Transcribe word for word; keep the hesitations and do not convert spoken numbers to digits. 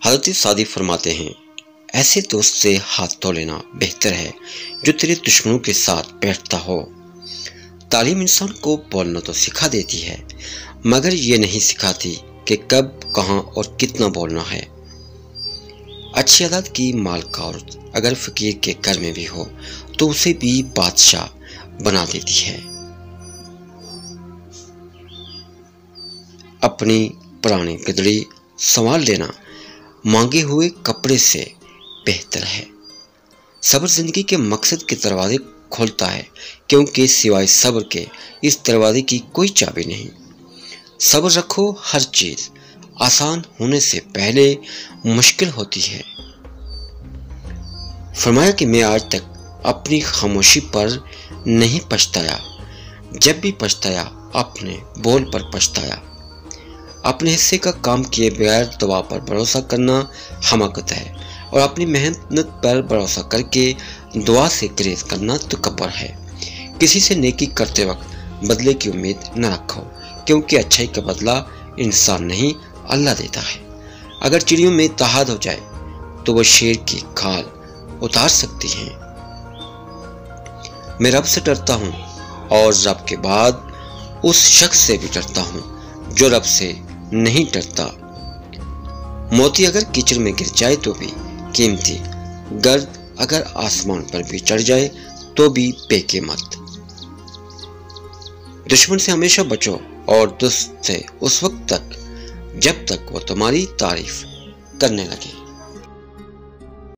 हज़रत सादी फरमाते हैं, ऐसे दोस्त से हाथ धो लेना बेहतर है जो तेरे दुश्मनों के साथ बैठता हो। तालीम इंसान को बोलना तो सिखा देती है, मगर ये नहीं सिखाती कि कब, कहाँ और कितना बोलना है। अच्छी आदत की मालिक औरत अगर फकीर के घर में भी हो तो उसे भी बादशाह बना देती है। अपनी पुरानी गदड़ी संभाल लेना मांगे हुए कपड़े से बेहतर है। सब्र जिंदगी के मकसद के दरवाजे खोलता है, क्योंकि सिवाय सब्र के इस दरवाजे की कोई चाबी नहीं। सब्र रखो, हर चीज आसान होने से पहले मुश्किल होती है। फरमाया कि मैं आज तक अपनी खामोशी पर नहीं पछताया, जब भी पछताया अपने बोल पर पछताया। अपने हिस्से का काम किए बगैर दवा पर भरोसा करना हमाकत है, और अपनी मेहनत पर भरोसा करके दुआ से ग्रेज करना तकब्बुर है। किसी से नेकी करते वक्त बदले की उम्मीद न रखो, क्योंकि अच्छाई का बदला इंसान नहीं अल्लाह देता है। अगर चिड़ियों में इत्तेहाद हो जाए तो वह शेर की खाल उतार सकती हैं। मैं रब से डरता हूँ और रब के बाद उस शख्स से भी डरता हूँ जो रब से नहीं डरता। मोती अगर कीचड़ में गिर जाए तो भी कीमती, गर्द अगर आसमान पर भी चढ़ जाए तो भी फेंके मत। दुश्मन से हमेशा बचो और दोस्त से उस वक्त तक जब तक वो तुम्हारी तारीफ करने लगे।